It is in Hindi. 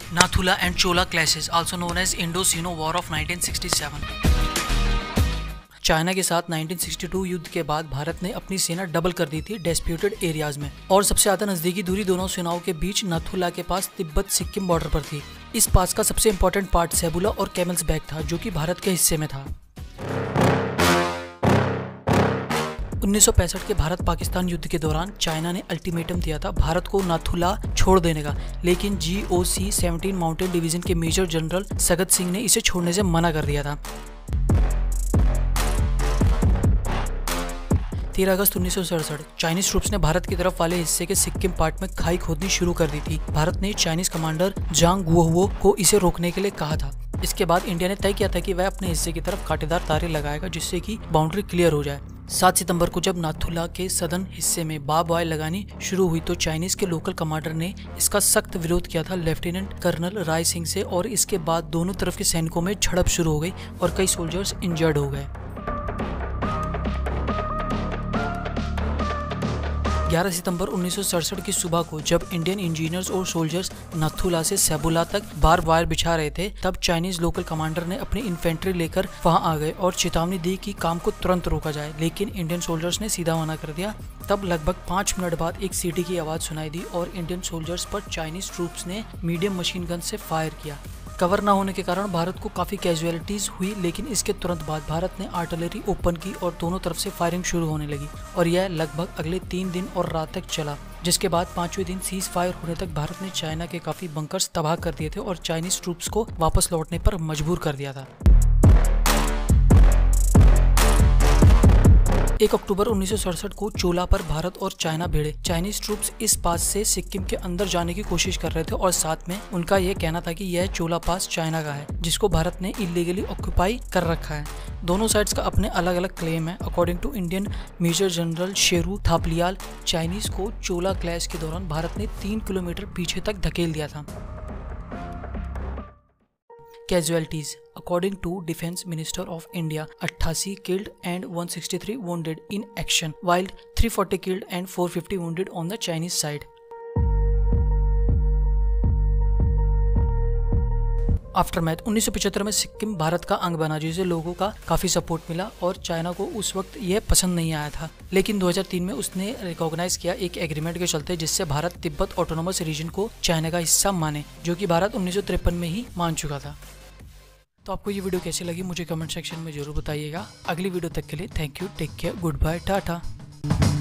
Nathula and Chola clashes also known as Indo-Sino war of 1967। China के साथ 1962 युद्ध के बाद भारत ने अपनी सेना डबल कर दी थी डिस्प्यूटेड एरियाज में, और सबसे ज्यादा नजदीकी दूरी दोनों सेनाओं के बीच नाथुला के पास तिब्बत सिक्किम बॉर्डर पर थी। इस पास का सबसे इम्पोर्टेंट पार्ट सेबुला और कैमल्स बैक था, जो कि भारत के हिस्से में था। 1965 के भारत पाकिस्तान युद्ध के दौरान चाइना ने अल्टीमेटम दिया था भारत को नाथुला छोड़ देने का, लेकिन GOC 17 माउंटेन डिवीजन के मेजर जनरल सगत सिंह ने इसे छोड़ने से मना कर दिया था। 13 अगस्त 1967 चाइनीज ट्रूप्स ने भारत की तरफ वाले हिस्से के सिक्किम पार्ट में खाई खोदनी शुरू कर दी थी। भारत ने चाइनीज कमांडर जांग गुओहुओ को इसे रोकने के लिए कहा था। इसके बाद इंडिया ने तय किया था कि वह अपने हिस्से की तरफ कांटेदार तारे लगाएगा, जिससे कि बाउंड्री क्लियर हो जाए। 7 सितंबर को जब नाथुला के सदर्न हिस्से में बार्ब वायर लगानी शुरू हुई तो चाइनीज के लोकल कमांडर ने इसका सख्त विरोध किया था लेफ्टिनेंट कर्नल राय सिंह से, और इसके बाद दोनों तरफ के सैनिकों में झड़प शुरू हो गई और कई सोल्जर्स इंजर्ड हो गए। 11 सितंबर 1967 की सुबह को जब इंडियन इंजीनियर्स और सोल्जर्स नाथुला से सेबुला तक बार्ब वायर बिछा रहे थे, तब चाइनीज लोकल कमांडर ने अपनी इन्फेंट्री लेकर वहां आ गए और चेतावनी दी कि काम को तुरंत रोका जाए, लेकिन इंडियन सोल्जर्स ने सीधा मना कर दिया। तब लगभग 5 मिनट बाद एक सीटी की आवाज सुनाई दी और इंडियन सोल्जर्स पर चाइनीज ट्रूप्स ने मीडियम मशीन गन से फायर किया। कवर न होने के कारण भारत को काफी कैजुअलिटीज हुई, लेकिन इसके तुरंत बाद भारत ने आर्टिलरी ओपन की और दोनों तरफ से फायरिंग शुरू होने लगी, और यह लगभग अगले 3 दिन और रात तक चला, जिसके बाद 5वें दिन सीज फायर होने तक भारत ने चाइना के काफी बंकर्स तबाह कर दिए थे और चाइनीज ट्रूप्स को वापस लौटने पर मजबूर कर दिया था। 1 अक्टूबर 1967 को चोला पर भारत और चाइना भिड़े। चाइनीज ट्रूप्स इस पास से सिक्किम के अंदर जाने की कोशिश कर रहे थे और साथ में उनका यह कहना था कि यह चोला पास चाइना का है, जिसको भारत ने इलीगली ऑक्यूपाई कर रखा है। दोनों साइड्स का अपने अलग अलग क्लेम है। According to Indian major general Sheru Thapliyal, Chinese को चोला क्लैश के दौरान भारत ने 3 किलोमीटर पीछे तक धकेल दिया था। Casualties according to Defense Minister of India, 88 killed and 163 wounded in action, while 340 killed and 450 wounded on the Chinese side. Aftermath 1975 में सिक्किम भारत का अंग बना, जिसे लोगों का काफी सपोर्ट मिला और चाइना को उस वक्त यह पसंद नहीं आया था, लेकिन 2003 में उसने रिकॉग्नाइज किया एक एग्रीमेंट के चलते, जिससे भारत तिब्बत ऑटोनोमस रीजन को चाइना का हिस्सा माने, जो कि भारत 1953 में ही मान चुका था। तो आपको ये वीडियो कैसी लगी मुझे कमेंट सेक्शन में जरूर बताइएगा। अगली वीडियो तक के लिए thank you, take care, good bye, Tata.